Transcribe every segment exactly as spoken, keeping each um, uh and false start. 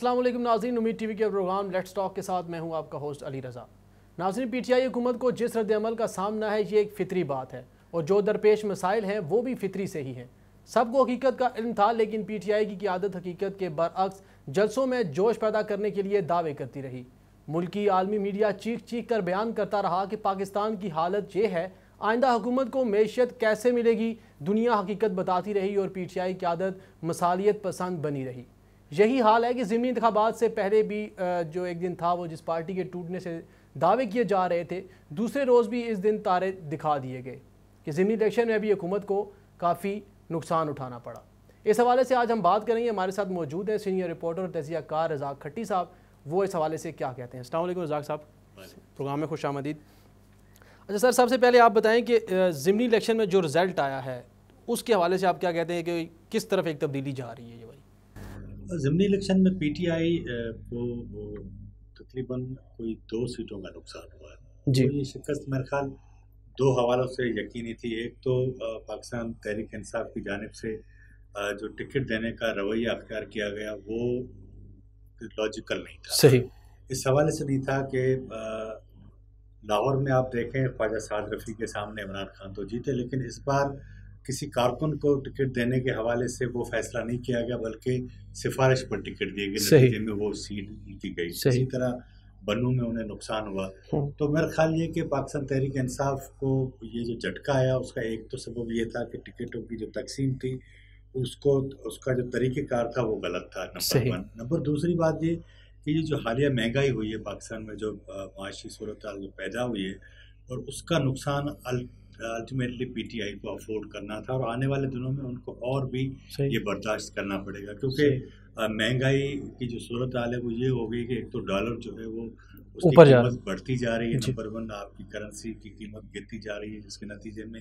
अस्सलाम वालेकुम नाज़रीन, उम्मीद टीवी के प्रोग्राम लेट्स टॉक के साथ मैं हूं आपका होस्ट अली रज़ा। नाज़रीन, पीटीआई हुकूमत को जिस रद्द-ए-अमल का सामना है ये एक फितरी बात है और जो दरपेश मसाइल हैं वो भी फितरी से ही हैं। सबको हकीकत का इल्म था, लेकिन पीटीआई की क़यादत हकीकत के बरअक्स जलसों में जोश पैदा करने के लिए दावे करती रही। मुल्की आलमी मीडिया चीख चीख कर बयान करता रहा कि पाकिस्तान की हालत ये है, आइंदा हुकूमत को मैशियत कैसे मिलेगी। दुनिया हकीकत बताती रही और पीटीआई की आदत मसालियत पसंद बनी रही। यही हाल है कि ज़िमनी इंतखाबात से पहले भी जो एक दिन था वो जिस पार्टी के टूटने से दावे किए जा रहे थे, दूसरे रोज़ भी इस दिन तारे दिखा दिए गए कि ज़िमनी इलेक्शन में भी हुकूमत को काफ़ी नुकसान उठाना पड़ा। इस हवाले से आज हम बात करेंगे। हमारे साथ मौजूद हैं सीनियर रिपोर्टर और तजिया कार रज़ाक खट्टी साहब। वो इस हवाले से क्या कहते हैं। अस्सलाम वालेकुम रज़ाक साहब, प्रोग्राम में खुश आमदीद। अच्छा सर, सबसे पहले आप बताएं कि ज़िमनी इलेक्शन में जो रिज़ल्ट आया है उसके हवाले से आप क्या कहते हैं कि किस तरफ एक तब्दीली जा रही है। ये भाई ज़िमनी इलेक्शन में पीटीआई को तकरीबन कोई दो सीटों का नुकसान हुआ है जी। तो ये शिकस्त मेरे ख्याल दो हवालों से यकीनी थी। एक तो पाकिस्तान तहरीक इंसाफ की जानिब से जो टिकट देने का रवैया अख्तियार किया गया वो लॉजिकल नहीं था। सही इस हवाले से नहीं था कि लाहौर में आप देखें ख्वाजा साद रफ़ी के सामने इमरान खान तो जीते, लेकिन इस बार किसी कारकुन को टिकट देने के हवाले से वो फैसला नहीं किया गया, बल्कि सिफारिश पर टिकट दी गई, नतीजे में वो सीट उनकी गई। इसी तरह बनू में उन्हें नुकसान हुआ। तो मेरा ख्याल ये कि पाकिस्तान तहरीक इंसाफ को ये जो झटका आया उसका एक तो सबब ये था कि टिकटों की जो तकसीम थी उसको उसका जो तरीक़ेकार था वो गलत था, नंबर वन। नंबर दूसरी बात ये कि ये जो हालिया महंगाई हुई है पाकिस्तान में, जो माशी सूरत हाल पैदा हुई है, और उसका नुकसान अल्टीमेटली पीटीआई को अफोर्ड करना था और आने वाले दिनों में उनको और भी ये बर्दाश्त करना पड़ेगा, क्योंकि महंगाई की जो सूरत हाल है वो ये हो गई कि एक तो डॉलर जो है वो उसकी कीमत बढ़ती जा रही है, नंबर वन आपकी करेंसी की कीमत गिरती जा रही है, जिसके नतीजे में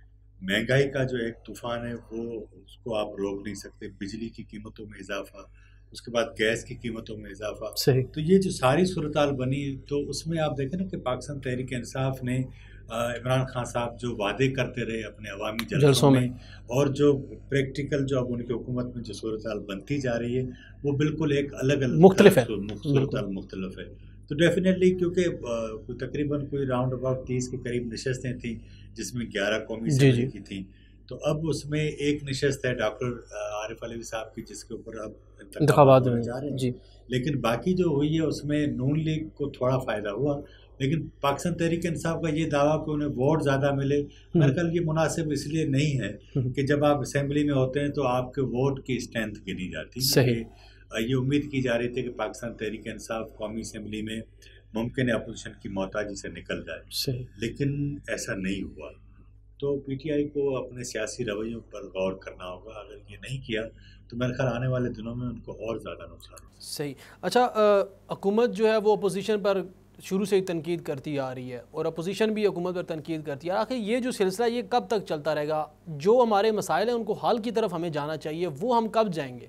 महंगाई का जो एक तूफान है वो उसको आप रोक नहीं सकते। बिजली की कीमतों में इजाफा, उसके बाद गैस की कीमतों में इजाफा, तो ये जो सारी सूरत हाल बनी, तो उसमें आप देखें ना कि पाकिस्तान तहरीक इंसाफ ने इमरान खान साहब जो वादे करते रहे अपने अवामी जलसों में, और जो प्रैक्टिकल जो अब उनकी हुकूमत में जो सूरत हाल बनती जा रही है वो बिल्कुल एक अलग अलग मुख्तलिफ है, सूरत हाल मुख्तलिफ है। तो डेफिनेटली क्योंकि तकरीबन कोई राउंड अबाउट तीस के करीब नशस्तें थी जिसमें ग्यारह कौमी असम्बली की थी, तो अब उसमें एक नशस्त है डॉक्टर आरिफ अलवी साहब की जिसके ऊपर अब इंतखाबात होने जा रहे हैं जी। लेकिन बाकी जो हुई है उसमें नून लीग को थोड़ा फ़ायदा हुआ, लेकिन पाकिस्तान तहरीक इंसाफ का ये दावा कि उन्हें वोट ज़्यादा मिले, मेरे ख्याल ये मुनासिब इसलिए नहीं है कि जब आप असेंबली में होते हैं तो आपके वोट की स्ट्रेंथ गिनी जाती है। ये उम्मीद की जा रही थी कि पाकिस्तान तहरीक इंसाफ कौमी असम्बली में मुमकिन है अपोजिशन की मोहताजी से निकल जाए, लेकिन ऐसा नहीं हुआ। तो पीटीआई को अपने सियासी रवैयों पर गौर करना होगा। अगर ये नहीं किया तो मेरे ख्याल आने वाले दिनों में उनको और ज़्यादा नुकसान। सही। अच्छा, हुकूमत जो है वो अपोजिशन पर शुरू से ही तनकीद करती आ रही है और अपोजिशन भी हुकूमत पर तनकीद करती है। आखिर ये जो सिलसिला ये कब तक चलता रहेगा? जो हमारे मसाइल हैं उनको हल की तरफ हमें जाना चाहिए, वो हम कब जाएंगे?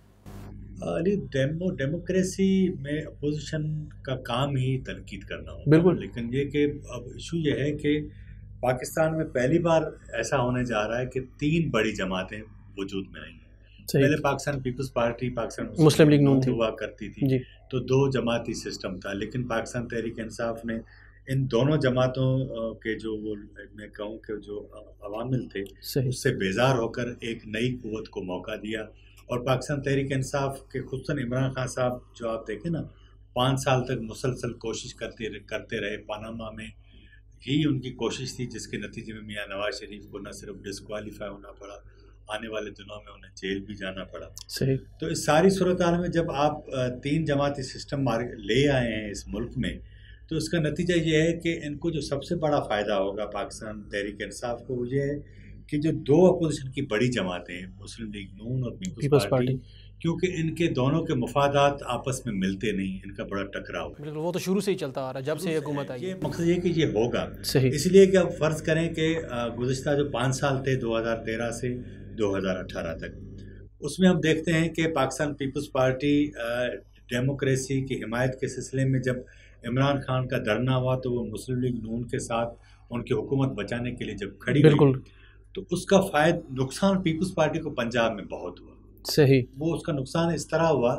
अली डेमो डेमोक्रेसी में अपोजिशन का काम ही तनकीद करना होगा, बिल्कुल। लेकिन ये कि अब इशू ये है कि पाकिस्तान में पहली बार ऐसा होने जा रहा है कि तीन बड़ी जमातें वजूद में नहीं हैं। पहले Pakistan Peoples Party, Pakistan Muslim League Noon हुआ करती थी, तो दो जमाती सिस्टम था, लेकिन पाकिस्तान तहरीक इंसाफ ने इन दोनों जमातों के जो वो मैं कहूँ कि जो अवामिल थे उससे बेजार होकर एक नई कुव्वत को मौका दिया। और पाकिस्तान तहरीक इंसाफ के खुसूसन इमरान खान साहब जो आप देखें ना, पाँच साल तक मुसलसल कोशिश करते करते रहे। पानामा में ही उनकी कोशिश थी जिसके नतीजे में मियाँ नवाज शरीफ को न सिर्फ डिस्क्वालीफाई होना पड़ा, आने वाले दिनों में उन्हें जेल भी जाना पड़ा। सही। तो इस सारी सूरत हाल में जब आप तीन जमाती सिस्टम ले आए हैं इस मुल्क में, तो इसका नतीजा ये है कि इनको जो सबसे बड़ा फ़ायदा होगा पाकिस्तान तहरीक इंसाफ को, वो ये है कि जो दो अपोजिशन की बड़ी जमातें हैं, मुस्लिम लीग नून और पीपल्स पार्टी, क्योंकि इनके दोनों के मफादात आपस में मिलते नहीं, इनका बड़ा टकराव है। वो तो शुरू से ही चलता आ रहा है जब से हुकूमत आई। ये मकसद ये कि ये होगा, इसलिए कि अब फ़र्ज़ करें कि गुज़िश्ता जो पाँच साल थे दो हज़ार तेरह से दो हज़ार अठारह तक, उसमें हम देखते हैं कि पाकिस्तान पीपल्स पार्टी डेमोक्रेसी की हिमायत के सिलसिले में जब इमरान खान का धरना हुआ तो वो मुस्लिम लीग नून के साथ उनकी हुकूमत बचाने के लिए जब खड़ी हुई, तो उसका फ़ायदा नुकसान पीपल्स पार्टी को पंजाब में बहुत हुआ। सही। वो उसका नुकसान इस तरह हुआ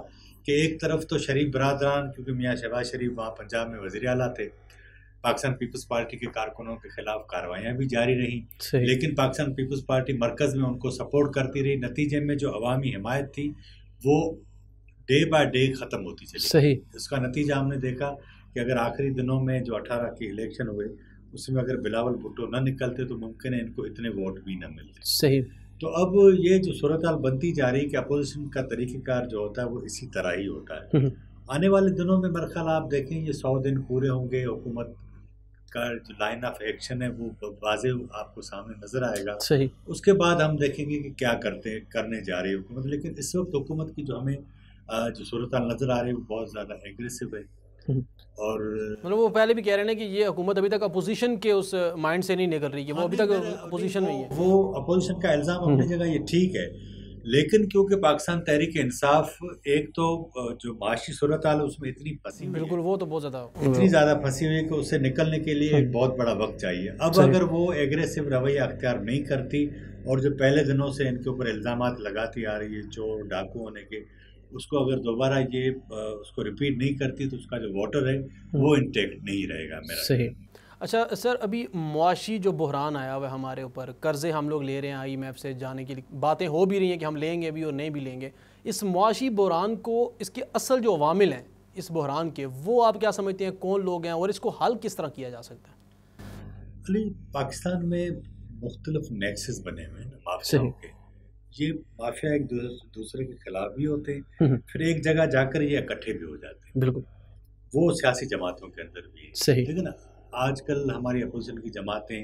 کہ ایک طرف تو شریف برادران، کیونکہ میاں شہباز شریف وہاں پنجاب میں وزیر اعلیٰ تھے، پاکستان پیپلز پارٹی کے کارکنوں کے خلاف کارروائیاں بھی جاری رہیں، لیکن پاکستان پیپلز پارٹی مرکز میں ان کو سپورٹ کرتی رہی. نتیجے میں جو عوامی حمایت تھی وہ ڈے بائی ڈے ختم ہوتی چلی. صحیح. اس کا نتیجہ ہم نے دیکھا کہ اگر آخری دنوں میں جو اٹھارہ کی الیکشن ہوئے اس میں اگر بلاول بھٹو نہ نکلتے تو ممکن ہے ان کو اتنے ووٹ بھی نہ ملتے. صحیح. تو اب یہ جو صورتحال بنتی جا رہی ہے کہ اپوزیشن کا طریقہ کار جو ہوتا ہے وہ اسی طرح ہی ہوتا ہے. آنے والے دنوں میں میرا خیال آپ دیکھیں یہ سو دن پورے ہوں گے، حکومت کا جو لائن آف ایکشن ہے وہ واضح آپ کو سامنے نظر آئے گا. صحیح. اس کے بعد ہم دیکھیں گے کہ کیا کرتے کرنے جا رہی ہے حکومت. لیکن اس وقت حکومت کی جو ہمیں جو صورتحال نظر آ رہی ہے وہ بہت زیادہ ایگریسو ہے. اور مطلب وہ پہلے بھی کہہ رہے ہیں کہ یہ حکومت ابھی تک اپوزیشن کے اس مائنڈ سے نہیں نکل رہی، کہ وہ ابھی تک اپوزیشن میں ہی ہے. وہ اپوزیشن کا الزام اپنی جگہ یہ ٹھیک ہے، لیکن کیونکہ پاکستان تحریک انصاف ایک تو جو معاشی صورتحال اس میں اتنی پھنسی ہوئی ہے، بالکل وہ تو بہت زیادہ اتنی زیادہ پھنسی ہوئی ہے کہ اس سے نکلنے کے لیے ایک بہت بڑا وقت چاہیے. اب اگر وہ ایگریسو رویہ اختیار نہیں کرتی اور جو پہلے دنوں سے ان کے اوپر الزامات لگاتی آ رہی ہے چور ڈاکو ہونے کے، اس کو اگر دوبارہ یہ اس کو ریپیٹ نہیں کرتی تو اس کا جو واٹر ہے وہ انٹیکٹ نہیں رہے گا میرا. صحیح. اچھا سر، ابھی معاشی جو بحران آیا ہوا ہے ہمارے اوپر، قرضے ہم لوگ لے رہے ہیں آئی ایم ایف سے جانے کے لیے، باتیں ہو بھی رہی ہیں کہ ہم لیں گے بھی اور نہیں بھی لیں گے. اس معاشی بحران کو، اس کے اصل جو عوامل ہیں اس بحران کے، وہ آپ کیا سمجھتے ہیں کون لوگ ہیں اور اس کو حل کس طرح کیا جا سکتا ہے؟ علی، پاکستان میں مختلف نیکسز بنے ہوئے ہیں مافیاؤں کے. یہ مافیا ایک دوسرے کے خلاف بھی ہوتے ہیں، پھر ایک جگہ جا کر یہ اکٹھے بھی ہو جاتے ہیں. بالکل. وہ سیاسی جماعتوں کے اندر بھی ہے. صحیح. لیکن آج کل ہماری اپوزیشن کی جماعتیں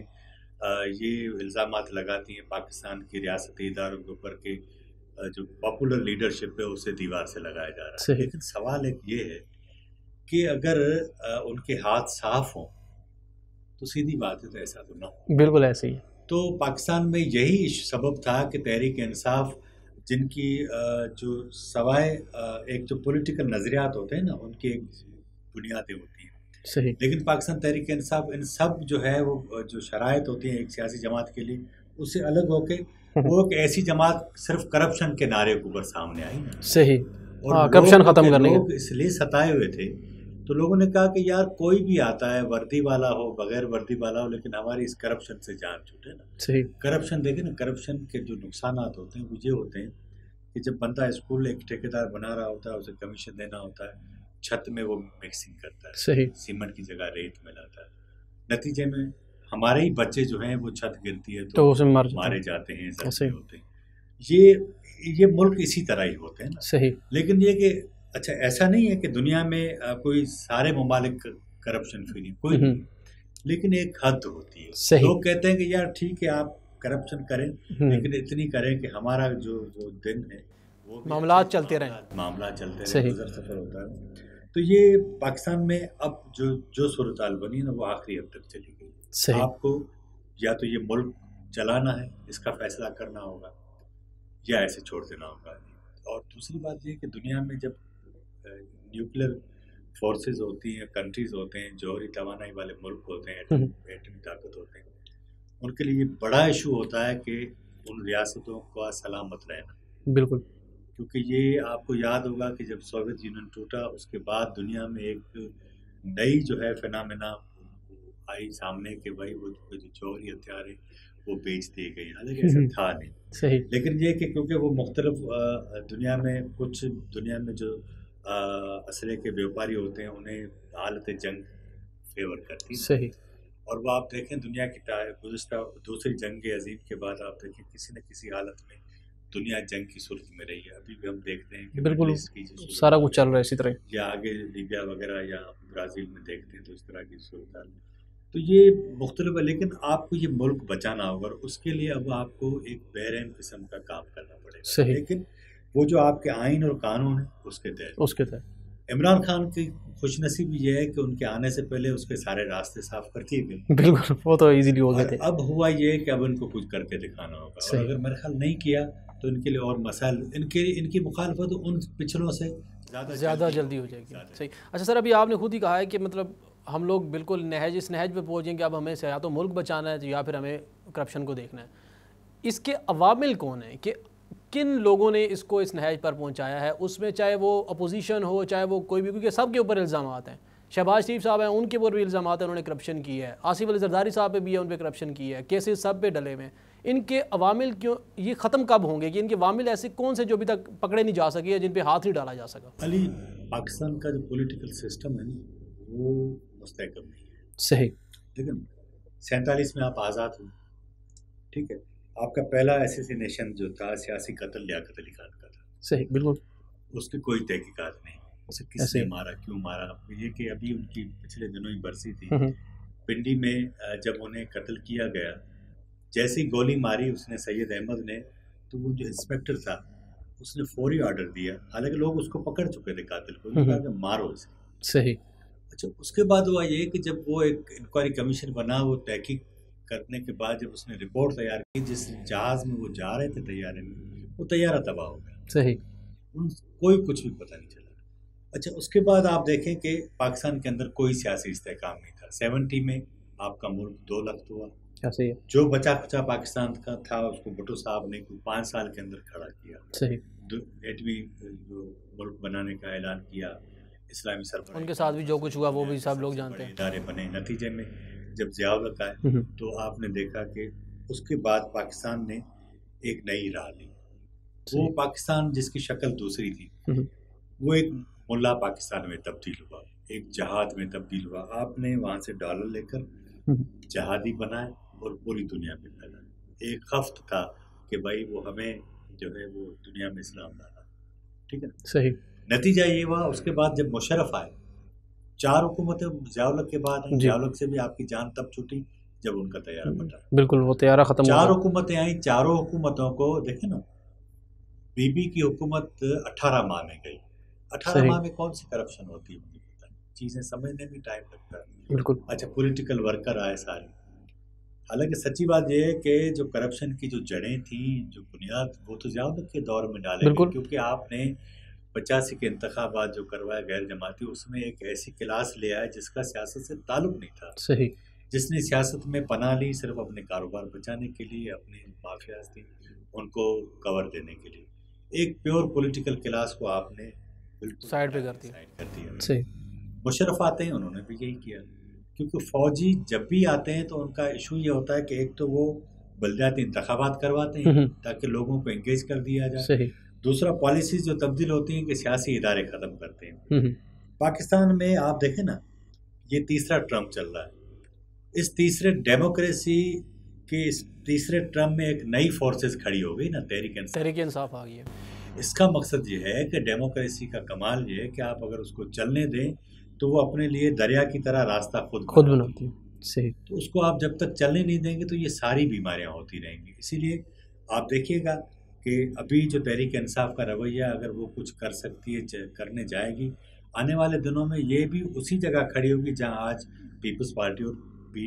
یہ الزامات لگاتی ہیں پاکستان کی ریاستی اداروں کے اوپر کہ جو پاپولر لیڈرشپ ہے اسے دیوار سے لگایا جا رہا ہے. لیکن سوال ایک یہ ہے کہ اگر ان کے ہاتھ صاف ہوں تو سیدھی بات ہے تو ایسا تو نہ ہو. بالکل ایسے ہی. تو پاکستان میں یہی سبب تھا کہ تحریک انصاف، جن کی جو سوائے ایک جو پولیٹیکل نظریات ہوتے ہیں نا ان کی ایک بنیادیں ہوتی ہیں. صحیح. لیکن پاکستان تحریک انصاف ان سب جو ہے وہ جو شرائط ہوتی ہیں ایک سیاسی جماعت کے لیے، اس سے الگ ہو کے وہ ایک ایسی جماعت صرف کرپشن کے نعرے کے اوپر سامنے آئی. صحیح. اور کرپشن ختم کرنے لوگ اس لیے ستائے ہوئے تھے تو لوگوں نے کہا کہ یار کوئی بھی آتا ہے، وردی والا ہو بغیر وردی والا ہو، لیکن ہماری اس کرپشن سے جان چھوٹے نا. صحیح. کرپشن دیکھیں نا، کرپشن کے جو نقصانات ہوتے ہیں وہ یہ ہوتے ہیں کہ جب بندہ اسکول ایک ٹھیکیدار بنا رہا ہوتا ہے، اسے کمیشن دینا ہوتا ہے، چھت میں وہ مکسنگ کرتا ہے. صحیح. سیمنٹ کی جگہ ریت ملاتا ہے. نتیجے میں ہمارے ہی بچے جو ہیں وہ چھت گرتی ہے تو مارے جاتے ہیں، زخمی ہوتے ہیں. یہ یہ ملک اسی طرح ہی ہوتے ہیں نا. صحیح. لیکن یہ کہ اچھا ایسا نہیں ہے کہ دنیا میں کوئی سارے ممالک کرپشن فری، کوئی نہیں، لیکن ایک حد ہوتی ہے. لوگ کہتے ہیں کہ یار ٹھیک ہے آپ کرپشن کریں لیکن اتنی کریں کہ ہمارا جو جو دن ہے وہ معاملات چلتے رہیں، معاملات چلتے رہیں، گزر سفر ہوتا ہے. تو یہ پاکستان میں اب جو جو صورتحال بنی نا وہ آخری حد تک چلی گئی. آپ کو یا تو یہ ملک چلانا ہے، اس کا فیصلہ کرنا ہوگا، یا ایسے چھوڑ دینا ہوگا. اور دوسری بات یہ کہ دنیا میں جب نیوکلیر فورسز ہوتی ہیں، کنٹریز ہوتے ہیں، جوہری توانائی والے ملک ہوتے ہیں، ایٹمی طاقت ہوتے ہیں، ان کے لیے بڑا ایشو ہوتا ہے کہ ان ریاستوں کا سلامت رہنا. بالکل. کیونکہ یہ آپ کو یاد ہوگا کہ جب سوویت یونین ٹوٹا اس کے بعد دنیا میں ایک نئی جو ہے فینامنا آئی سامنے کہ بھائی وہ جو جوہری ہتھیار ہے وہ بیچ دیے گئے، حالانکہ ایسا تھا نہیں. صحیح. لیکن یہ کہ کیونکہ وہ مختلف دنیا میں کچھ دنیا میں جو اسلحے کے بیوپاری ہوتے ہیں انہیں حالت جنگ فیور کرتی ہے. صحیح. اور وہ آپ دیکھیں دنیا کی گزشتہ دوسری جنگ عظیم کے بعد آپ دیکھیں کسی نہ کسی حالت میں دنیا جنگ کی صورت میں رہی ہے. ابھی بھی ہم دیکھتے ہیں کہ بالکل سارا کچھ چل رہا ہے اسی طرح، یا آگے لیبیا وغیرہ یا برازیل میں دیکھتے ہیں تو اس طرح کی صورتحال. تو یہ مختلف ہے، لیکن آپ کو یہ ملک بچانا ہوگا اور اس کے لیے اب آپ کو ایک بحرین قسم کا کام کرنا پڑے گا. صحیح. لیکن وہ جو آپ کے آئین اور قانون ہیں اس کے تحت اس کے تحت عمران خان کی خوش نصیبی یہ ہے کہ ان کے آنے سے پہلے اس کے سارے راستے صاف کر دیے گئے. بالکل، وہ تو ایزیلی ہو گئے تھے. اب ہوا یہ کہ اب ان کو کچھ کر کے دکھانا ہوگا، اور اگر میرا خیال نہیں کیا تو ان کے لیے اور مسائل، ان کے ان کی مخالفت ان پچھلوں سے زیادہ زیادہ جلدی ہو جائے گی. صحیح. اچھا سر، ابھی آپ نے خود ہی کہا ہے کہ مطلب ہم لوگ بالکل نہج اس نہج پہ پہنچ جائیں کہ اب ہمیں یا تو ملک بچانا ہے یا پھر ہمیں کرپشن کو دیکھنا ہے. اس کے عوامل کون ہیں کہ کن لوگوں نے اس کو اس نہج پر پہنچایا ہے؟ اس میں چاہے وہ اپوزیشن ہو چاہے وہ کوئی بھی، کیونکہ سب کے اوپر الزامات ہیں. شہباز شریف صاحب ہیں، ان کے اوپر بھی الزامات ہیں، انہوں نے کرپشن کی ہے. آصف علی زرداری صاحب پہ بھی ہے، ان پہ کرپشن کی ہے. کیسز سب پہ ڈلے ہوئے ہیں. ان کے عوامل کیوں یہ ختم کب ہوں گے کہ ان کے عوامل ایسے کون سے جو ابھی تک پکڑے نہیں جا سکے جن پہ ہاتھ نہیں ڈالا جا سکا؟ علی، پاکستان کا جو پولیٹیکل سسٹم ہے نا وہ مستحکم نہیں ہے. صحیح. لیکن سینتالیس میں آپ آزاد ہوئے، ٹھیک ہے. آپ کا پہلا ایسیسینیشن جو تھا سیاسی قتل لیاقت علی خان کا تھا. صحیح، بالکل. اس کی کوئی تحقیقات نہیں، اسے کس نے مارا، کیوں مارا. یہ کہ ابھی ان کی پچھلے دنوں ہی برسی تھی پنڈی میں، جب انہیں قتل کیا گیا، جیسی گولی ماری اس نے سید احمد نے، تو وہ جو انسپیکٹر تھا اس نے فوری آرڈر دیا، حالانکہ لوگ اس کو پکڑ چکے تھے قاتل کو، کہا کہ مارو اسے. صحیح. اچھا، اس کے بعد ہوا یہ کہ جب وہ ایک انکوائری کمیشن بنا، وہ تحقیق کرنے کے بعد جب اس نے رپورٹ تیار کی، جس جہاز میں وہ جا رہے تھے طیارے میں، وہ طیارہ تباہ ہو گیا. صحیح. ان کوئی کچھ بھی پتہ نہیں چلا. اچھا، اس کے بعد آپ دیکھیں کہ پاکستان کے اندر کوئی سیاسی استحکام نہیں تھا. سیونٹی میں آپ کا ملک دو لخت ہوا. صحیح. جو بچا کچا پاکستان کا تھا اس کو بھٹو صاحب نے کوئی پانچ سال کے اندر کھڑا کیا. صحیح. ایٹویں ملک بنانے کا اعلان کیا. اسلامی سربراہ ان کے ساتھ بھی جو کچھ ہوا وہ بھی سب لوگ جانتے ہیں. ادارے بنے. نتیجے میں جب ضیاء الحق آئے تو آپ نے دیکھا کہ اس کے بعد پاکستان نے ایک نئی راہ لی. وہ پاکستان جس کی شکل دوسری تھی، وہ ایک ملا پاکستان میں تبدیل ہوا، ایک جہاد میں تبدیل ہوا. آپ نے وہاں سے ڈالر لے کر جہادی بنائے اور پوری دنیا میں پھیلائے. ایک خفت تھا کہ بھائی وہ ہمیں جو ہے وہ دنیا میں اسلام لانا. ٹھیک ہے. صحیح. نتیجہ یہ ہوا اس کے بعد جب مشرف آئے، چار حکومتیں ضیاء الحق کے بعد ہیں. ضیاء الحق سے بھی آپ کی جان تب چھوٹی جب ان کا طیارہ پھٹا. بالکل، وہ طیارہ ختم. چار حکومتیں آئیں، چاروں حکومتوں کو دیکھیں نا، بی بی کی حکومت اٹھارہ ماہ میں گئی. اٹھارہ ماہ میں کون سی کرپشن ہوتی ہے مجھے پتا نہیں، چیزیں سمجھنے میں ٹائم لگتا ہے. بالکل. اچھا، پولیٹیکل ورکر آئے سارے. حالانکہ سچی بات یہ ہے کہ جو کرپشن کی جو جڑیں تھیں، جو بنیاد، وہ تو ضیاء الحق کے دور میں ڈالے گئے، کیونکہ آپ نے پچاسی کے انتخابات جو کروائے غیر جماعتی، اس میں ایک ایسی کلاس لے آئے جس کا سیاست سے تعلق نہیں تھا. صحیح. جس نے سیاست میں پناہ لی صرف اپنے کاروبار بچانے کے لیے، اپنی مافیاز تھیں ان کو کور دینے کے لیے. ایک پیور پولیٹیکل کلاس کو آپ نے سائڈ پہ کر دیا. صحیح. مشرف آتے ہیں، انہوں نے بھی یہی کیا. کیونکہ فوجی جب بھی آتے ہیں تو ان کا ایشو یہ ہوتا ہے کہ ایک تو وہ بلدیاتی انتخابات کرواتے ہیں تاکہ لوگوں کو انگیج کر دیا جائے. صحیح. دوسرا، پالیسیز جو تبدیل ہوتی ہیں کہ سیاسی ادارے ختم کرتے ہیں. پاکستان میں آپ دیکھیں نا، یہ تیسرا ٹرم چل رہا ہے. اس تیسرے ڈیموکریسی کے اس تیسرے ٹرم میں ایک نئی فورسز کھڑی ہو گئی نا، تحریک انصاف. تحریک انصاف آ گئی ہے. اس کا مقصد یہ ہے کہ ڈیموکریسی کا کمال یہ ہے کہ آپ اگر اس کو چلنے دیں تو وہ اپنے لیے دریا کی طرح راستہ خود خود بناتی ہے. صحیح. تو اس کو آپ جب تک چلنے نہیں دیں گے تو یہ ساری بیماریاں ہوتی رہیں گی. اسی لیے آپ دیکھیے گا کہ ابھی جو تحریک انصاف کا رویہ اگر وہ کچھ کر سکتی ہے، کرنے جائے گی، آنے والے دنوں میں یہ بھی اسی جگہ کھڑی ہوگی جہاں آج پیپلز پارٹی اور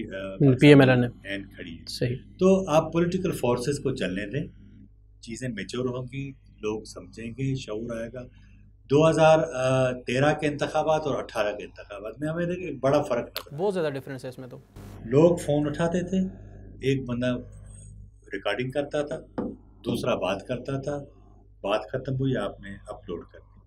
پی ایم ایل این کھڑی ہے. صحیح. تو آپ پولیٹیکل فورسز کو چلنے دیں، چیزیں میچور ہوں گی، لوگ سمجھیں گے، شعور آئے گا. دو ہزار تیرہ کے انتخابات اور اٹھارہ کے انتخابات میں ہمیں دیکھیں ایک بڑا فرق نظر، بہت زیادہ ڈفرینس ہے اس میں. تو لوگ فون اٹھاتے تھے، ایک بندہ ریکارڈنگ کرتا تھا، دوسرا بات کرتا تھا، بات ختم ہوئی آپ نے اپلوڈ کر دی.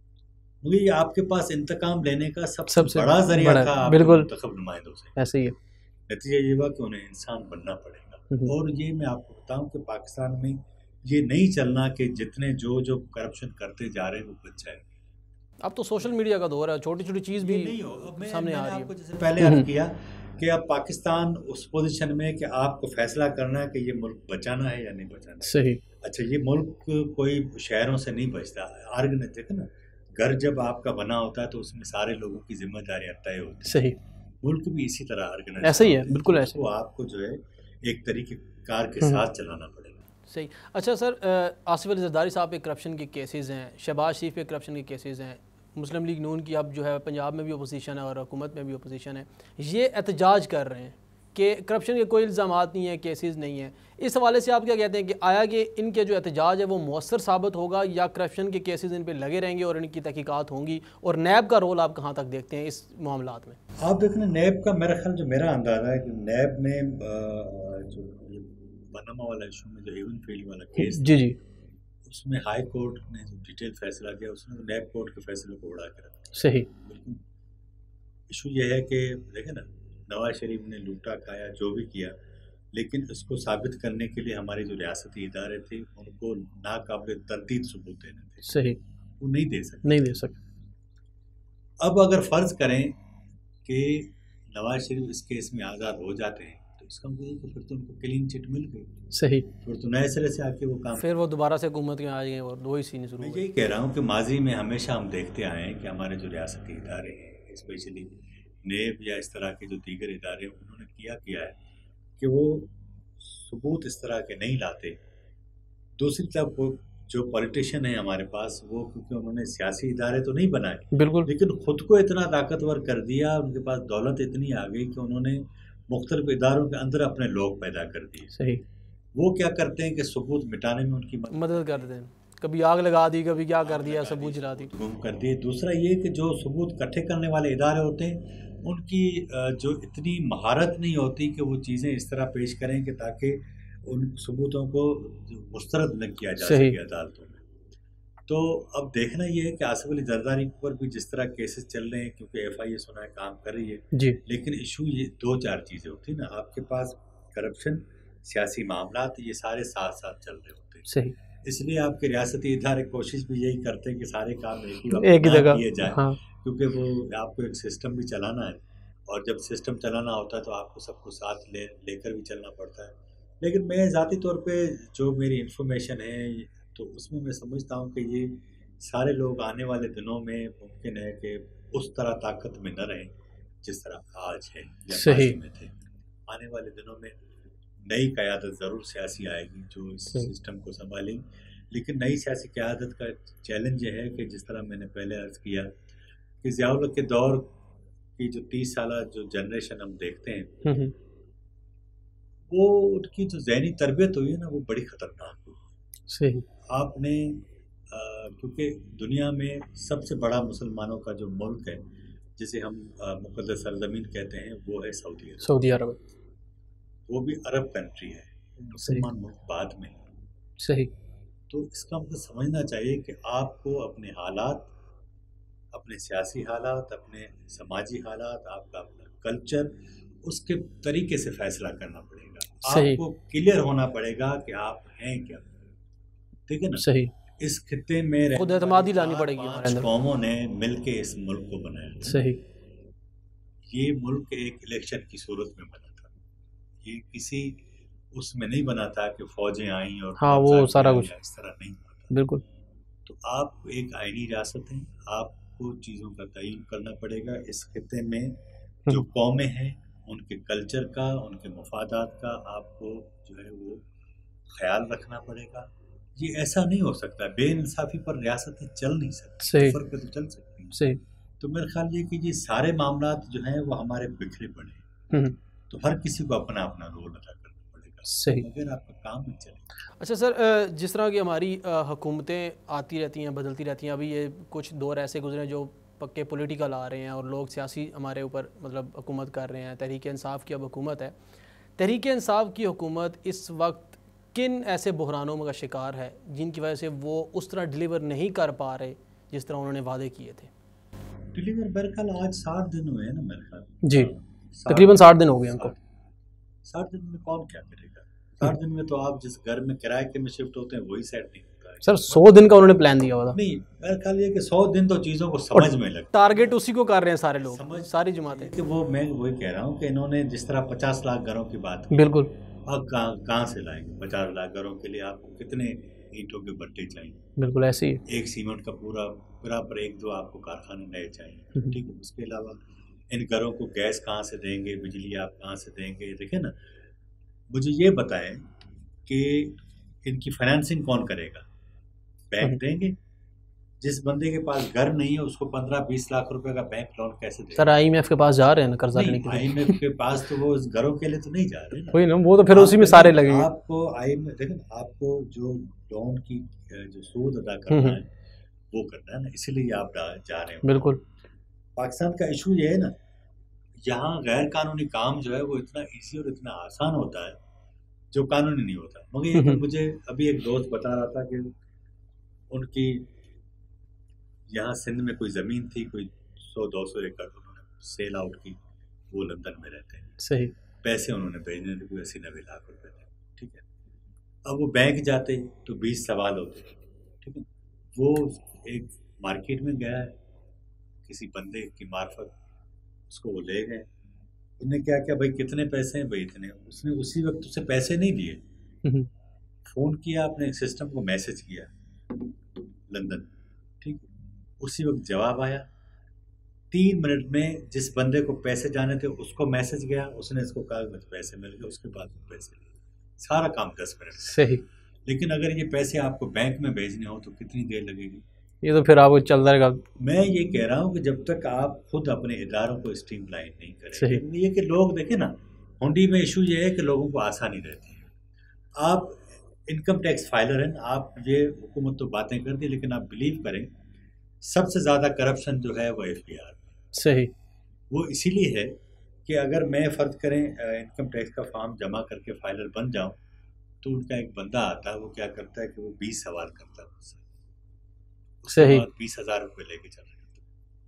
مجھے یہ آپ کے پاس انتقام لینے کا سب سے بڑا ذریعہ تھا آپ کے منتخب نمائندوں سے. ایسے ہی ہے. نتیجہ یہ ہوا کہ انہیں انسان بننا پڑے گا. اور یہ میں آپ کو بتاؤں کہ پاکستان میں یہ نہیں چلنا کہ جتنے جو جو کرپشن کرتے جا رہے ہیں وہ بچ جائے. اب تو سوشل میڈیا کا دور ہے، چھوٹی چھوٹی چیز بھی سامنے آ رہی ہے. جیسے پہلے عرض کیا کہ اب پاکستان اس پوزیشن میں کہ آپ کو فیصلہ کرنا ہے کہ یہ ملک بچانا ہے یا نہیں بچانا. صحیح. اچھا، یہ ملک کوئی شہروں سے نہیں بچتا. آرگنائز دیکھیں نا، گھر جب آپ کا بنا ہوتا ہے تو اس میں سارے لوگوں کی ذمہ داریاں طے ہوتی ہیں. صحیح. ملک بھی اسی طرح آرگنائز ایسا ہی ہے، بالکل ایسا. وہ آپ کو جو ہے ایک طریقہ کار کے ساتھ چلانا پڑے گا. صحیح. اچھا سر، آصف علی زرداری صاحب پہ کرپشن کے کیسز ہیں، شہباز شریف پہ کرپشن کے کیسز ہیں، مسلم لیگ نون کی اب جو ہے پنجاب میں بھی اپوزیشن ہے اور حکومت میں بھی اپوزیشن ہے، یہ احتجاج کر رہے ہیں کہ کرپشن کے کوئی الزامات نہیں ہیں، کیسز نہیں ہیں. اس حوالے سے آپ کیا کہتے ہیں کہ آیا کہ ان کے جو احتجاج ہے وہ مؤثر ثابت ہوگا یا کرپشن کے کیسز ان پہ لگے رہیں گے اور ان کی تحقیقات ہوں گی؟ اور نیب کا رول آپ کہاں تک دیکھتے ہیں اس معاملات میں؟ آپ دیکھیں نیب کا میرا خیال، جو میرا اندازہ ہے کہ نیب نے جو پاناما والا ایشو میں جو ایون فیلڈ والا کیس، جی جی اس میں ہائی کورٹ نے جو ڈیٹیل فیصلہ کیا اس نے نیب کورٹ کے فیصلے کو اڑا کے رکھا. صحیح. بالکل. ایشو یہ ہے کہ دیکھیں نا نواز شریف نے لوٹا کھایا جو بھی کیا, لیکن اس کو ثابت کرنے کے لیے ہمارے جو ریاستی ادارے تھے ان کو ناقابل تردید ثبوت دینے تھے. صحیح. وہ نہیں دے سکتے. نہیں دے سکتے. اب اگر فرض کریں کہ نواز شریف اس کیس میں آزاد ہو جاتے ہیں تو اس کا مطلب کہ پھر تو ان کو کلین چٹ مل گئی. صحیح. پھر تو نئے سرے سے آ کے وہ کام, پھر وہ دوبارہ سے حکومت میں آ گئے اور وہی سین شروع میں ہو گئے. یہی کہہ رہا ہوں کہ ماضی میں ہمیشہ ہم دیکھتے آئے ہیں کہ ہمارے جو ریاستی ادارے ہیں اسپیشلی نیب یا اس طرح کے جو دیگر ادارے ہیں انہوں نے کیا کیا ہے کہ وہ ثبوت اس طرح کے نہیں لاتے. دوسری طرف وہ جو پولیٹیشین ہیں ہمارے پاس وہ کیونکہ انہوں نے سیاسی ادارے تو نہیں بنائے, بالکل, لیکن خود کو اتنا طاقتور کر دیا, ان کے پاس دولت اتنی آ گئی کہ انہوں نے مختلف اداروں کے اندر اپنے لوگ پیدا کر دیے. صحیح. وہ کیا کرتے ہیں کہ ثبوت مٹانے میں ان کی مدد کرتے ہیں, کبھی آگ لگا دی, کبھی کیا کر دیا, ثبوت جلا دی, گم کر دیے. دوسرا یہ کہ جو ثبوت اکٹھے کرنے والے ادارے ہوتے ہیں ان کی جو اتنی مہارت نہیں ہوتی کہ وہ چیزیں اس طرح پیش کریں کہ تاکہ ان ثبوتوں کو مسترد نہ کیا جا سکے عدالتوں میں. تو اب دیکھنا یہ ہے کہ آصف علی زرداری پر بھی جس طرح کیسز چل رہے ہیں کیونکہ ایف آئی اے سنا ہے کام کر رہی ہے جی, لیکن ایشو یہ دو چار چیزیں ہوتی ہیں نا, آپ کے پاس کرپشن, سیاسی معاملات, یہ سارے ساتھ ساتھ چل رہے ہوتے ہیں. صحیح. اس لیے آپ کے ریاستی ادارے کوشش بھی یہی کرتے ہیں کہ سارے کام ایک ہی ایک ہی جگہ کیے جائیں, ہاں, کیونکہ وہ آپ کو ایک سسٹم بھی چلانا ہے اور جب سسٹم چلانا ہوتا ہے تو آپ کو سب کو ساتھ لے لے کر بھی چلنا پڑتا ہے. لیکن میں ذاتی طور پہ جو میری انفارمیشن ہے تو اس میں میں سمجھتا ہوں کہ یہ سارے لوگ آنے والے دنوں میں ممکن ہے کہ اس طرح طاقت میں نہ رہیں جس طرح آج ہے یا ماضی میں تھے. آنے والے دنوں میں نئی قیادت ضرور سیاسی آئے گی جو اس سسٹم کو سنبھالیں گی, لیکن نئی سیاسی قیادت کا چیلنج یہ ہے کہ جس طرح میں نے پہلے عرض کیا کہ ضیاء الحق کے دور کی جو تیس سالہ جو جنریشن ہم دیکھتے ہیں وہ ان کی جو ذہنی تربیت ہوئی ہے نا وہ بڑی خطرناک ہوئی. صحیح. آپ نے کیونکہ دنیا میں سب سے بڑا مسلمانوں کا جو ملک ہے جسے ہم مقدس سرزمین کہتے ہیں وہ ہے سعودی عرب. سعودی عرب وہ بھی عرب کنٹری ہے, مسلمان ملک بعد میں. صحیح. تو اس کا مطلب سمجھنا چاہیے کہ آپ کو اپنے حالات, اپنے سیاسی حالات, اپنے سماجی حالات, آپ کا اپنا کلچر, اس کے طریقے سے فیصلہ کرنا پڑے گا. آپ کو کلیئر ہونا پڑے گا کہ آپ ہیں کیا. ٹھیک ہے نا. صحیح. اس خطے میں خود اعتمادی لانی پڑے گی. پانچ قوموں نے مل کے اس ملک کو بنایا. صحیح. یہ ملک ایک الیکشن کی صورت میں بنا تھا, یہ کسی اس میں نہیں بنا تھا کہ فوجیں آئیں اور ہاں وہ سارا کچھ اس طرح نہیں بنا تھا. بالکل. تو آپ ایک آئینی ریاست ہیں, آپ کو چیزوں کا تعین کرنا پڑے گا. اس خطے میں جو قومیں ہیں ان کے کلچر کا, ان کے مفادات کا آپ کو جو ہے وہ خیال رکھنا پڑے گا. یہ ایسا نہیں ہو سکتا, بے انصافی پر ریاستیں چل نہیں سکتی, سفر پہ تو چل سکتی ہیں. صحیح. تو میرا خیال یہ کہ یہ سارے معاملات جو ہیں وہ ہمارے بکھرے پڑے ہیں, تو ہر کسی کو اپنا اپنا رول ادا کرنا پڑے گا. صحیح. اگر آپ کا کام نہیں چلے. اچھا سر, جس طرح کی ہماری حکومتیں آتی رہتی ہیں, بدلتی رہتی ہیں, ابھی یہ کچھ دور ایسے گزرے جو پکے پولیٹیکل آ رہے ہیں اور لوگ سیاسی ہمارے اوپر مطلب حکومت کر رہے ہیں. تحریک انصاف کی اب حکومت ہے. تحریک انصاف کی حکومت اس وقت کن ایسے بحرانوں کا شکار ہے جن کی وجہ سے وہ اس طرح ڈیلیور نہیں کر پا رہے جس طرح انہوں نے وعدے کیے تھے؟ ڈیلیور میرے خیال آج ساٹھ دن ہوئے ہیں نا میرے خیال. جی تقریباً ساٹھ دن ہو گئے ان کو. ساٹھ دن میں کون کیا کرے گا؟ ساٹھ دن میں تو آپ جس گھر میں کرائے کے میں شفٹ ہوتے ہیں وہی سیٹ نہیں ہوتا ہے. سر سو دن کا انہوں نے پلان دیا ہوا تھا. نہیں میرا خیال یہ کہ سو دن تو چیزوں کو سمجھ میں لگتا ہے. ٹارگیٹ اسی کو کر رہے ہیں سارے لوگ, ساری جماعتیں. کہ وہ میں وہی کہہ رہا ہوں کہ انہوں نے جس طرح پچاس لاکھ گھروں کی بات کی, بالکل, اب کہاں کہاں سے لائیں گے پچاس لاکھ گھروں کے لیے؟ آپ کو کتنے اینٹوں کے بٹے چاہیے؟ بالکل ایسے ہی. ایک سیمنٹ کا پورا برابر ایک دو آپ کو کارخانے نئے چاہیے. ٹھیک ہے. اس کے علاوہ ان گھروں کو گیس کہاں سے دیں گے, بجلی آپ کہاں سے دیں گے؟ دیکھیں نا, مجھے یہ بتائیں کہ ان کی فائنانسنگ کون کرے گا؟ بینک دیں گے؟ جس بندے کے پاس گھر نہیں ہے اس کو پندرہ بیس لاکھ روپے کا بینک لون کیسے دے؟ سر آئی ایم ایف کے پاس جا رہے ہیں نا قرضہ لینے کے لیے. آئی ایم ایف کے پاس تو وہ اس گھروں کے لیے تو نہیں جا رہے نا. وہی نا, وہ تو پھر اسی میں سارے لگے گے. آپ کو آئی ایم ایف دیکھیں آپ کو جو لون کی جو سود ادا کرنا ہے وہ کرنا ہے نا, اسی لیے آپ جا رہے ہیں. بالکل. پاکستان کا ایشو یہ ہے نا, یہاں غیر قانونی کام جو ہے وہ اتنا ایزی اور اتنا آسان ہوتا ہے جو قانونی نہیں ہوتا. مگر یہ مجھے ابھی ایک دوست بتا رہا تھا کہ ان کی یہاں سندھ میں کوئی زمین تھی، کوئی سو دو سو ایکڑ انہوں نے سیل آؤٹ کی، وہ لندن میں رہتے ہیں. صحیح. پیسے انہوں نے بھیجنے تھے کوئی اسی نوے لاکھ روپے تھے. ٹھیک ہے. اب وہ بینک جاتے تو بیس سوال ہوتے. ٹھیک ہے. وہ ایک مارکیٹ میں گیا ہے کسی بندے کی معرفت، اس کو وہ لے گئے. انہوں نے کیا کیا بھائی کتنے پیسے ہیں؟ بھائی اتنے. اس نے اسی وقت اسے پیسے نہیں دیے، فون کیا اپنے سسٹم کو، میسج کیا لندن. ٹھیک. اسی وقت جواب آیا. تین منٹ میں جس بندے کو پیسے جانے تھے اس کو میسج گیا، اس نے اس کو کہا مجھے پیسے مل گئے، اس کے بعد پیسے لیے. سارا کام دس منٹ. صحیح. لیکن اگر یہ پیسے آپ کو بینک میں بھیجنے ہوں تو کتنی دیر لگے گی؟ یہ تو پھر آپ کو چلتا رہے گا. میں یہ کہہ رہا ہوں کہ جب تک آپ خود اپنے اداروں کو اسٹریم لائن نہیں کریں. یہ کہ لوگ دیکھیں نا، ہنڈی میں ایشو یہ ہے کہ لوگوں کو آسانی رہتی ہے. آپ انکم ٹیکس فائلر ہیں، آپ یہ حکومت تو باتیں کرتی ہے، لیکن آپ بلیو کریں سب سے زیادہ کرپشن جو ہے وہ ایف بی آر. صحیح. وہ اسی لیے ہے کہ اگر میں فرض کریں انکم ٹیکس کا فارم جمع کر کے فائلر بن جاؤں تو ان کا ایک بندہ آتا ہے، وہ کیا کرتا ہے کہ وہ بیس سوال کرتا ہے مجھ سے. صحیح. بیس ہزار روپے لے کے چل رہے ہیں.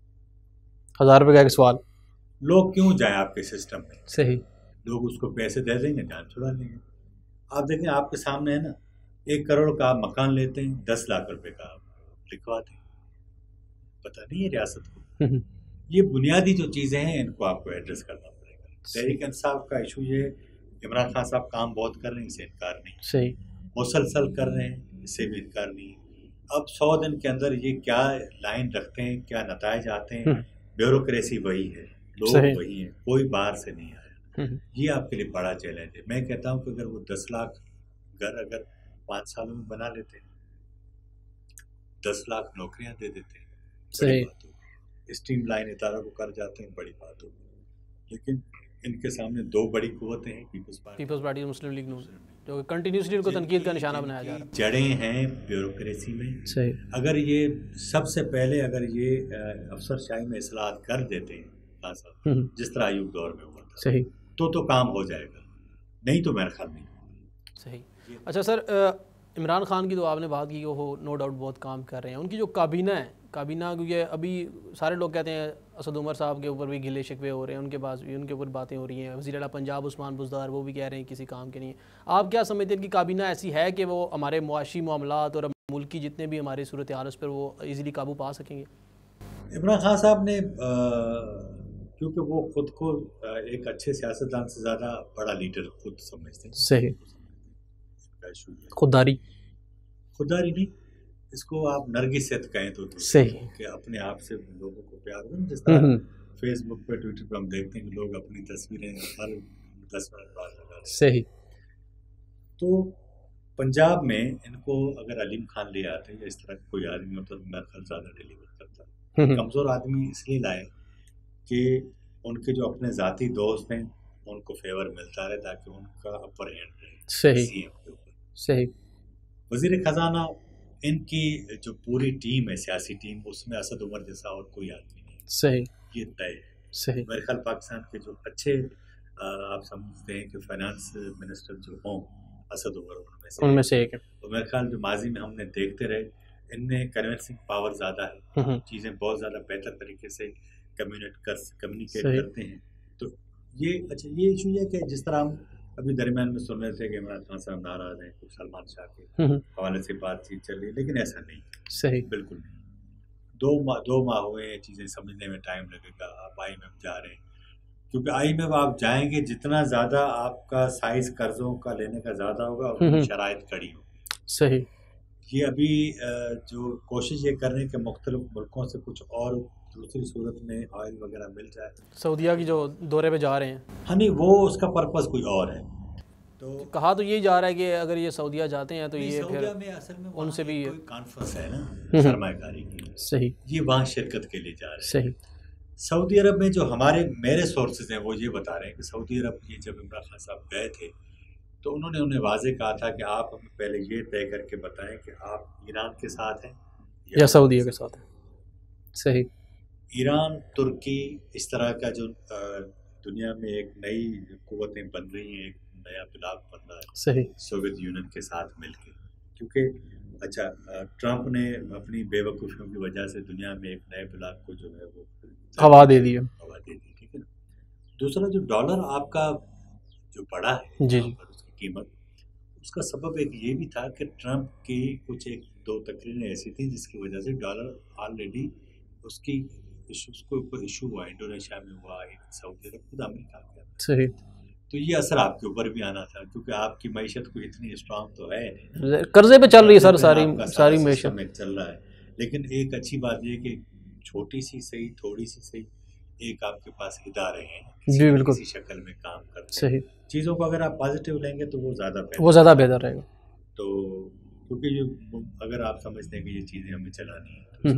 ہزار روپے کا ایک سوال. لوگ کیوں جائیں آپ کے سسٹم میں؟ صحیح. لوگ اس کو پیسے دے دیں گے، جان چھڑا لیں گے. آپ دیکھیں آپ کے سامنے ہے نا، ایک کروڑ کا آپ مکان لیتے ہیں، دس لاکھ روپے کا آپ لکھواتے ہیں. پتہ نہیں ہے ریاست کو. یہ بنیادی جو چیزیں ہیں ان کو آپ کو ایڈریس کرنا پڑے گا. تحریک انصاف کا ایشو یہ ہے، عمران خان صاحب کام بہت کر رہے ہیں، اسے انکار نہیں. صحیح. مسلسل کر رہے ہیں، اس سے بھی انکار نہیں. اب سو دن کے اندر یہ کیا لائن رکھتے ہیں، کیا نتائج آتے ہیں. بیوروکریسی وہی ہے، لوگ وہی ہیں، کوئی باہر سے نہیں آیا. یہ آپ کے لیے بڑا چیلنج ہے. میں کہتا ہوں کہ اگر وہ دس لاکھ گھر اگر پانچ سالوں میں بنا لیتے ہیں، دس لاکھ نوکریاں دے دیتے ہیں، بڑی بات ہوگی. اسٹریم لائن اداروں کو کر جاتے ہیں، بڑی بات ہوگی. لیکن ان کے سامنے دو بڑی قوتیں ہیں، پیپلز پارٹی پیپلز پارٹی اور مسلم لیگ نون، جو کنٹینیوسلی ان کو تنقید کا نشانہ بنایا جا رہا ہے. جڑیں ہیں بیوروکریسی میں. صحیح. اگر یہ سب سے پہلے اگر یہ افسر شاہی میں اصلاحات کر دیتے ہیں جس طرح ایوب دور میں ہوا تھا، صحیح، تو تو کام ہو جائے گا. نہیں تو میرا خیال نہیں. صحیح. اچھا سر، عمران خان کی تو آپ نے بات کی کہ وہ نو ڈاؤٹ بہت کام کر رہے ہیں. ان کی جو کابینہ ہے، کابینہ کیونکہ ابھی سارے لوگ کہتے ہیں اسد عمر صاحب کے اوپر بھی گلے شکوے ہو رہے ہیں، ان کے پاس بھی ان کے اوپر باتیں ہو رہی ہیں. وزیر اعلیٰ پنجاب عثمان بزدار وہ بھی کہہ رہے ہیں کسی کام کے نہیں. آپ کیا سمجھتے ہیں کہ کابینہ ایسی ہے کہ وہ ہمارے معاشی معاملات اور ملکی جتنے بھی ہماری صورتحال اس پر وہ ایزیلی قابو پا سکیں گے؟ عمران خان صاحب نے کیونکہ وہ خود کو ایک اچھے سیاستدان سے زیادہ بڑا لیڈر خود سمجھتے ہیں. صحیح. خودداری خودداری نہیں، اس کو آپ نرگست کہیں تو صحیح، کہ اپنے آپ سے لوگوں کو پیار ہو. جس طرح فیس بک پہ ٹویٹر پہ ہم دیکھتے ہیں کہ لوگ اپنی تصویریں ہر دس منٹ بعد لگا رہے ہیں. صحیح. تو پنجاب میں ان کو اگر علیم خان لے آتے یا اس طرح کوئی آدمی ہوتا تو میرا خیال زیادہ ڈیلیور کرتا. کمزور آدمی اس لیے لائے کہ ان کے جو اپنے ذاتی دوست ہیں ان کو فیور ملتا رہے تاکہ ان کا اپر ہینڈ رہے. صحیح. صحیح. وزیر خزانہ ان کی جو پوری ٹیم ہے، سیاسی ٹیم، اس میں اسد عمر جیسا اور کوئی آدمی نہیں. صحیح. یہ طے ہے. صحیح. میرے خیال پاکستان کے جو اچھے آپ سمجھتے ہیں کہ فائنانس منسٹر جو ہوں اسد عمر ان میں سے ان میں سے ایک ہے. تو میرے خیال جو ماضی میں ہم نے دیکھتے رہے، ان میں کنونسنگ پاور زیادہ ہے، چیزیں بہت زیادہ بہتر طریقے سے کمیونیٹ کر کمیونیکیٹ کرتے ہیں. تو یہ اچھا یہ ایشو ہے کہ جس طرح ہم ابھی درمیان میں سن رہے تھے کہ عمران خان صاحب ناراض ہیں، کچھ سلمان شاہ کے حوالے سے بات چیت چل رہی ہے، لیکن ایسا نہیں. صحیح. بالکل نہیں. دو ماہ دو ماہ ہوئے ہیں، چیزیں سمجھنے میں ٹائم لگے گا. آپ آئی ایم ایف جا رہے ہیں، کیونکہ آئی ایم ایف آپ جائیں گے جتنا زیادہ آپ کا سائز قرضوں کا لینے کا زیادہ ہوگا اور شرائط کڑی ہوگی. صحیح. یہ ابھی جو کوشش یہ کر رہے ہیں کہ مختلف ملکوں سے کچھ اور دوسری صورت میں آئل وغیرہ مل جائے. سعودیہ کی جو دورے پہ جا رہے ہیں، ہاں نہیں، وہ اس کا پرپز کوئی اور ہے. تو کہا تو یہی جا رہا ہے کہ اگر یہ سعودیہ جاتے ہیں تو یہ پھر میں اصل میں ان سے بھی کانفرنس ہے نا سرمایہ کاری کی. صحیح. یہ وہاں شرکت کے لیے جا رہے ہیں. صحیح. سعودی عرب میں جو ہمارے میرے سورسز ہیں وہ یہ بتا رہے ہیں کہ سعودی عرب یہ جب عمران خان صاحب گئے تھے تو انہوں نے انہیں واضح کہا تھا کہ آپ ہمیں پہلے یہ طے کر کے بتائیں کہ آپ ایران کے ساتھ ہیں یا سعودیہ کے ساتھ ہیں. صحیح. ایران، ترکی، اس طرح کا جو دنیا میں ایک نئی قوتیں بن رہی ہیں، ایک نیا بلاک بن رہا ہے. صحیح. سوویت یونین کے ساتھ مل کے، کیونکہ اچھا، ٹرمپ نے اپنی بے وقوفیوں کی وجہ سے دنیا میں ایک نئے بلاک کو جو ہے وہ ہوا دے دی ہوا دے دی، ٹھیک ہے نا. دوسرا جو ڈالر آپ کا جو بڑا ہے جی جی پر اس کی قیمت، اس کا سبب ایک یہ بھی تھا کہ ٹرمپ کی کچھ ایک دو تقریریں ایسی تھیں جس کی وجہ سے ڈالر آلریڈی اس کی اس کو اوپر ایشو ہوا، انڈونیشیا میں ہوا، سعودی عرب، خود امریکہ میں. صحیح. تو یہ اثر آپ کے اوپر بھی آنا تھا کیونکہ آپ کی معیشت کو اتنی اسٹرانگ تو ہے نہیں، قرضے پہ چل رہی ہے سر ساری ساری معیشت چل رہا ہے. لیکن ایک اچھی بات یہ کہ چھوٹی سی صحیح، تھوڑی سی صحیح، ایک آپ کے پاس ادارے ہیں جی بالکل کسی شکل میں کام کرتے ہیں. صحیح. چیزوں کو اگر آپ پازیٹیو لیں گے تو وہ زیادہ بہتر وہ زیادہ بہتر رہے گا. تو کیونکہ یہ اگر آپ سمجھتے ہیں کہ یہ چیزیں ہمیں چلانی ہیں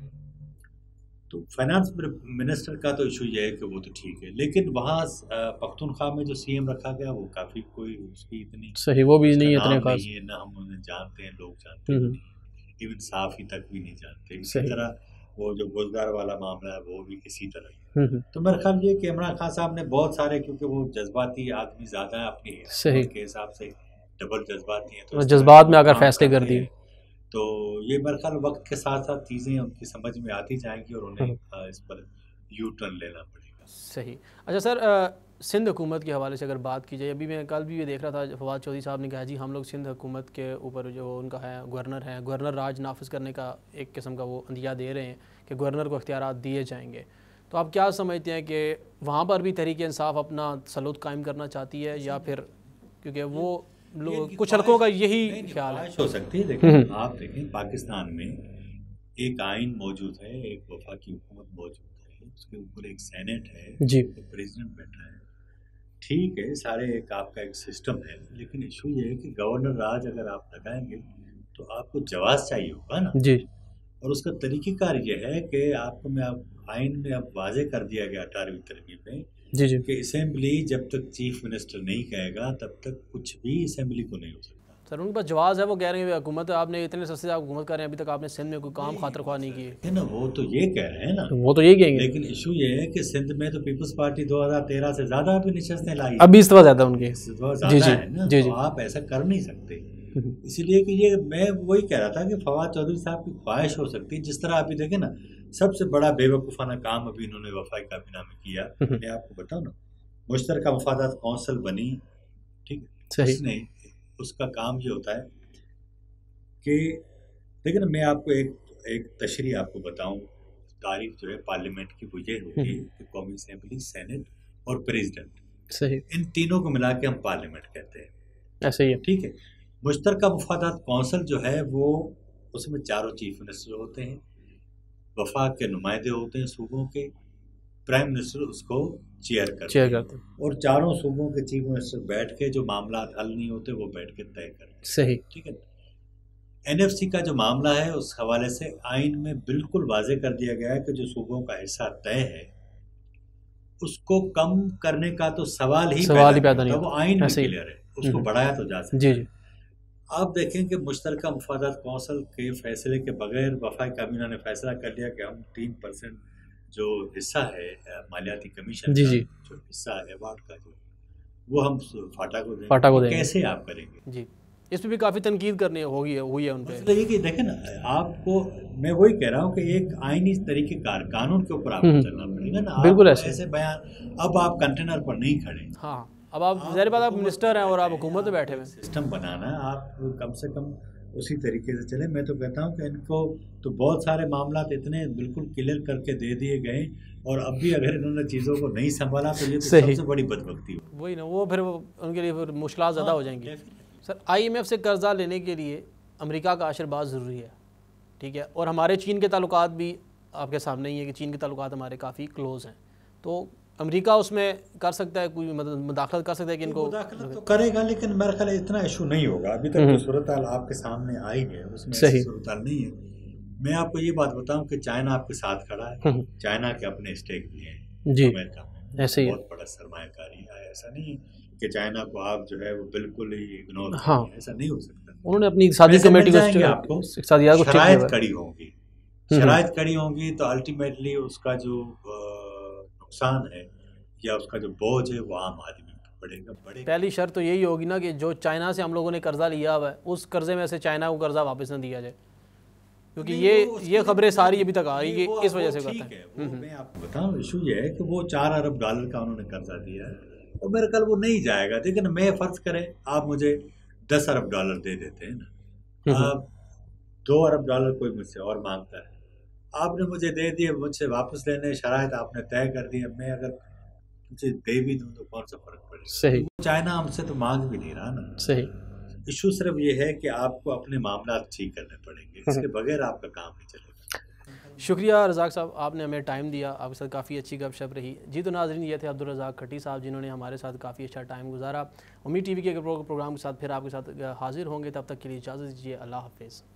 تو فائنانس منسٹر کا تو ایشو یہ ہے کہ وہ تو ٹھیک ہے، لیکن وہاں پختونخوا میں جو سی ایم رکھا گیا وہ کافی کوئی اس کی اتنی صحیح وہ بھی نہیں اتنے خاص ہے، نہ ہم انہیں جانتے ہیں، لوگ جانتے ہیں، ایون صاف ہی تک بھی نہیں جانتے. اسی طرح وہ جو گلزار والا معاملہ ہے وہ بھی اسی طرح ہے. تو میرا خیال یہ کہ عمران خان صاحب نے بہت سارے، کیونکہ وہ جذباتی آدمی زیادہ ہیں اپنی حکومت کے حساب سے، ڈبل جذباتی ہیں، تو جذبات میں اگر فیصلے کر دیے تو یہ میرا خیال وقت کے ساتھ ساتھ چیزیں ان کی سمجھ میں آتی جائیں گی اور انہیں اس پر یو ٹرن لینا پڑے گا. صحیح. اچھا سر، سندھ حکومت کے حوالے سے اگر بات کی جائے، ابھی میں کل بھی یہ دیکھ رہا تھا، فواد چودھری صاحب نے کہا جی ہم لوگ سندھ حکومت کے اوپر جو ان کا ہے گورنر ہے، گورنر راج نافذ کرنے کا ایک قسم کا وہ عندیہ دے رہے ہیں کہ گورنر کو اختیارات دیے جائیں گے. تو آپ کیا سمجھتے ہیں کہ وہاں پر بھی تحریک انصاف اپنا تسلط قائم کرنا چاہتی ہے یا پھر، کیونکہ وہ لوگ کچھ حلقوں کا یہی خیال ہے ہو سکتی ہے. دیکھیں آپ دیکھیں پاکستان میں ایک آئین موجود ہے، ایک وفاقی حکومت موجود ہے، اس کے اوپر ایک سینٹ ہے جی، پریزیڈنٹ بیٹھا ہے، ٹھیک ہے، سارے ایک آپ کا ایک سسٹم ہے. لیکن ایشو یہ ہے کہ گورنر راج اگر آپ لگائیں گے تو آپ کو جواز چاہیے ہوگا نا جی. اور اس کا طریقہ کار یہ ہے کہ آپ کو میں اب آئین میں اب واضح کر دیا گیا اٹھارہویں ترمیم میں جی جی کہ اسمبلی جب تک چیف منسٹر نہیں کہے گا تب تک کچھ بھی اسمبلی کو نہیں ہو سکتا. سر ان کے پاس جواز ہے، وہ کہہ رہے ہیں حکومت آپ نے اتنے سستے سے آپ حکومت کر رہے ہیں، ابھی تک آپ نے سندھ میں کوئی کام خاطر خواہ نہیں کیے ہے نا. وہ تو یہ کہہ رہے ہیں نا، وہ تو یہ کہیں گے، لیکن ایشو یہ ہے کہ سندھ میں تو پیپلز پارٹی دو ہزار تیرہ سے زیادہ بھی نشستیں لائی، ابھی استوا زیادہ ان کے زیادہ ہے نا، تو آپ ایسا کر نہیں سکتے. اسی لیے کہ یہ میں وہی کہہ رہا تھا کہ فواد چودھری صاحب کی خواہش ہو سکتی ہے، جس طرح ابھی دیکھیں نا سب سے بڑا بے وقوفانہ کام ابھی انہوں نے وفاقی کابینہ میں کیا. میں آپ کو بتاؤں نا، مشترکہ مفادات کونسل بنی، ٹھیک ہے، اس نے اس کا کام یہ ہوتا ہے کہ دیکھیں نا، میں آپ کو ایک ایک تشریح آپ کو بتاؤں، تعریف جو ہے پارلیمنٹ کی وہ یہ ہوتی ہے کہ قومی اسمبلی، سینٹ اور پریزیڈنٹ، صحیح، ان تینوں کو ملا کے ہم پارلیمنٹ کہتے ہیں. ایسے ہی ہے، ٹھیک ہے. مشترکہ مفادات کونسل جو ہے وہ اس میں چاروں چیف منسٹر ہوتے ہیں، وفاق کے نمائندے ہوتے ہیں صوبوں کے، پرائم منسٹر اس کو چیئر کرتے ہیں اور چاروں صوبوں کے چیف منسٹر بیٹھ کے جو معاملات حل نہیں ہوتے وہ بیٹھ کے طے کرتے ہیں. صحیح. ٹھیک ہے. این ایف سی کا جو معاملہ ہے اس حوالے سے آئین میں بالکل واضح کر دیا گیا ہے کہ جو صوبوں کا حصہ طے ہے اس کو کم کرنے کا تو سوال ہی پیدا نہیں ہوتا، وہ آئین میں کلیئر ہے، اس کو بڑھایا تو جا سکتا ہے. آپ دیکھیں کہ مشترکہ مفادات کونسل کے فیصلے کے بغیر وفاقی کابینہ نے فیصلہ کر لیا کہ ہم تین پرسنٹ جو حصہ ہے مالیاتی کمیشن کا جو حصہ ہے ایوارڈ کا جو وہ ہم فاٹا کو دیں گے. کیسے آپ کریں گے؟ جی، اس پہ بھی کافی تنقید کرنی ہوگی ہوئی ہے ان پہ. یہ کہ دیکھیں نا، آپ کو میں وہی کہہ رہا ہوں کہ ایک آئینی طریقے کار قانون کے اوپر آپ کو چلنا پڑے گا نا. بالکل ایسے بیان اب آپ کنٹینر پر نہیں کھڑے. ہاں، اب آپ ظاہر بات آپ منسٹر ہیں اور آپ حکومت میں بیٹھے ہوئے. سسٹم بنانا ہے، آپ کم سے کم اسی طریقے سے چلیں. میں تو کہتا ہوں کہ ان کو تو بہت سارے معاملات اتنے بالکل کلیئر کر کے دے دیے گئے اور اب بھی اگر انہوں نے چیزوں کو نہیں سنبھالا تو یہ تو سب سے بڑی بدبختی ہے. وہی نا، وہ پھر ان کے لیے پھر مشکلات زیادہ ہو جائیں گی. سر، آئی ایم ایف سے قرضہ لینے کے لیے امریکہ کا عشر بہت ضروری ہے، ٹھیک ہے، اور ہمارے چین کے تعلقات بھی آپ کے سامنے ہی ہے کہ چین کے تعلقات ہمارے کافی کلوز ہیں. تو امریکہ اس میں کر سکتا ہے، کوئی مداخلت کر سکتا ہے کہ ان کو مداخلت تو کرے گا، لیکن میرا خیال اتنا ایشو نہیں ہوگا. ابھی تک جو صورتحال آپ کے سامنے آئی ہے اس میں ایسی صورتحال نہیں ہے. میں آپ کو یہ بات بتاؤں کہ چائنا آپ کے ساتھ کھڑا ہے، چائنا کے اپنے اسٹیک بھی ہیں امریکہ میں، ایسے بہت بڑا سرمایہ کاری ہے. ایسا نہیں کہ چائنا کو آپ جو ہے وہ بالکل ہی اگنور کریں، ایسا نہیں ہو سکتا. انہوں نے اپنی اقتصادی کمیٹی کو آپ کو شرائط کڑی ہوں گی، شرائط کڑی ہوں گی تو الٹیمیٹلی اس کا جو نقصان ہے یا اس کا جو بوجھ ہے وہ عام آدمی پڑے گا. بڑے پہلی شرط تو یہی ہوگی نا کہ جو چائنا سے ہم لوگوں نے قرضہ لیا ہوا ہے اس قرضے میں سے چائنا کو قرضہ واپس نہ دیا جائے, کیونکہ یہ یہ خبریں ساری ابھی تک آ رہی ہے کہ اس وجہ سے کرتا ہے. وہ میں آپ کو بتاؤں ایشو یہ ہے کہ وہ چار ارب ڈالر کا انہوں نے قرضہ دیا ہے اور میرے خیال وہ نہیں جائے گا. لیکن میں فرض کریں آپ مجھے دس ارب ڈالر دے دیتے ہیں نا, آپ دو ارب ڈالر کوئی مجھ سے اور مانگتا ہے, آپ نے مجھے دے دیے, مجھ سے واپس لینے شرائط آپ نے طے کر دی, میں اگر مجھے دے بھی دوں تو کون سا فرق پڑے گا. صحیح. چائنا ہم سے تو مانگ بھی نہیں رہا نا. صحیح. ایشو صرف یہ ہے کہ آپ کو اپنے معاملات ٹھیک کرنے پڑیں گے, اس کے بغیر آپ کا کام نہیں چلے گا. شکریہ رزاق صاحب, آپ نے ہمیں ٹائم دیا, آپ کے ساتھ کافی اچھی گپ شپ رہی. جی تو ناظرین, یہ تھے عبدالرزاق کھٹی صاحب جنہوں نے ہمارے ساتھ کافی اچھا ٹائم گزارا. امید ٹی وی کے پروگرام کے ساتھ پھر آپ کے ساتھ حاضر ہوں گے, تب تک کے لیے اجازت دیجیے. اللہ حافظ.